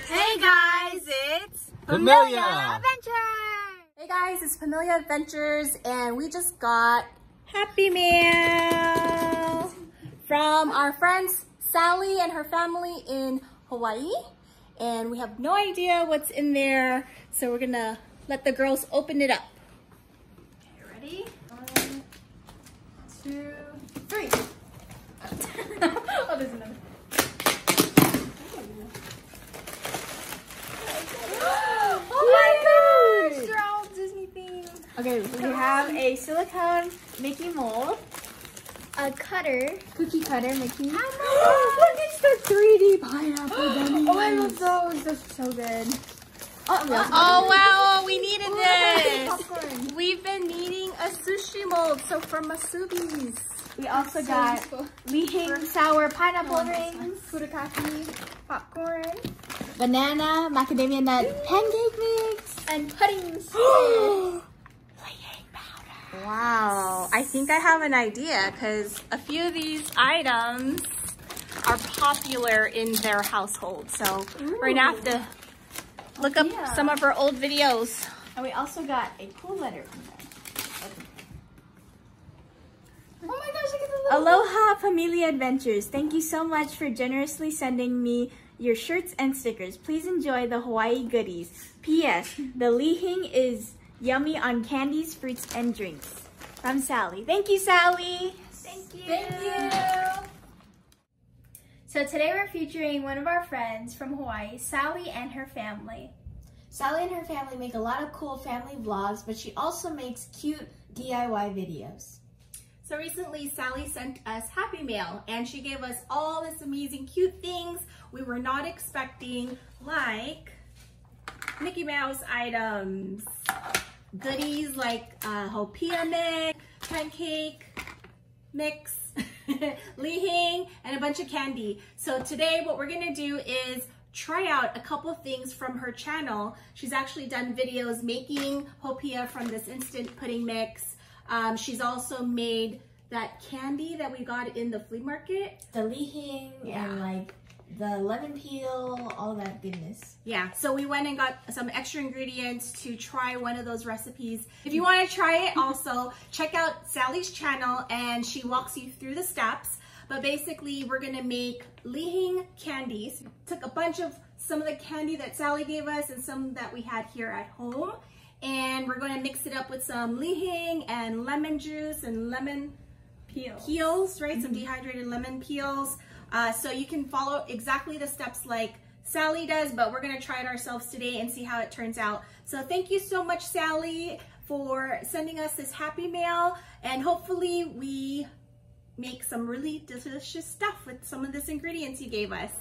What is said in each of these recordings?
Hey guys, it's Pamilya Adventures! Hey guys, it's Pamilya Adventures, and we just got Happy Meal from our friends Sally and her family in Hawaii. And we have no idea what's in there, so we're gonna let the girls open it up. Okay, ready? 1, 2, 3. Oh, there's another. Oh my gosh! They're all Disney themed. Okay, we have a silicone Mickey mold, a cutter, cookie cutter Mickey. Look, it's the 3D pineapple bunny. Oh, I love those. Those are so good. Oh wow, we needed this. We've been needing a sushi mold, so from Masubi's. We also got Hing sour pineapple rings, Funakoshi popcorn, banana macadamia nut pancake mix, and pudding sticks. Powder. Wow, I think I have an idea because a few of these items are popular in their household. So we're gonna have to look up some of our old videos. And we also got a cool letter from them. Oh my gosh, look at the little Aloha Pamilya Adventures. Thank you so much for generously sending me your shirts and stickers. Please enjoy the Hawaii goodies. P.S. The Hing is yummy on candies, fruits, and drinks. From Sally. Thank you, Sally. Thank you. Thank you. So today we're featuring one of our friends from Hawaii, Sally and her family. Sally and her family make a lot of cool family vlogs, but she also makes cute DIY videos. So recently, Sally sent us Happy Mail, and she gave us all this amazing cute things we were not expecting, like Mickey Mouse items, goodies like hopia mix, pancake mix, Hing, and a bunch of candy. So today what we're gonna do is try out a couple of things from her channel. She's actually done videos making hopia from this instant pudding mix. She's also made that candy that we got in the flea market. The Hing and like the lemon peel, all that goodness. Yeah, so we went and got some extra ingredients to try one of those recipes. If you want to try it also, check out Sally's channel and she walks you through the steps. But basically we're gonna make Hing candies. Took a bunch of some of the candy that Sally gave us and some that we had here at home. And we're gonna mix it up with some Hing and lemon juice and lemon peels, right? Some dehydrated lemon peels. So you can follow exactly the steps like Sally does, but we're gonna try it ourselves today and see how it turns out. So thank you so much, Sally, for sending us this Happy Mail, and hopefully we make some really delicious stuff with some of this ingredients you gave us.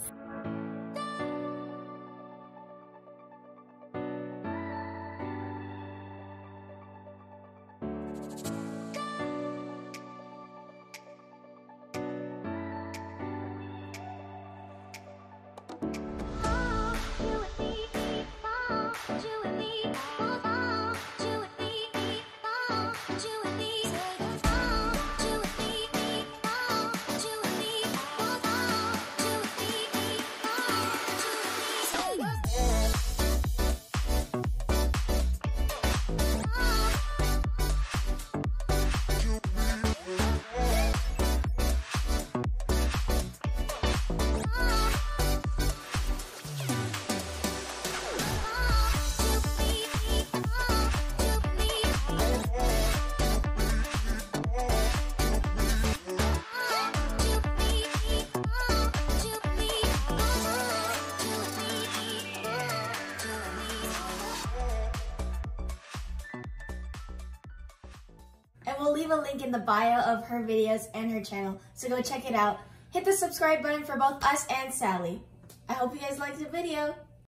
And we'll leave a link in the bio of her videos and her channel, so go check it out. Hit the subscribe button for both us and Sally. I hope you guys liked the video.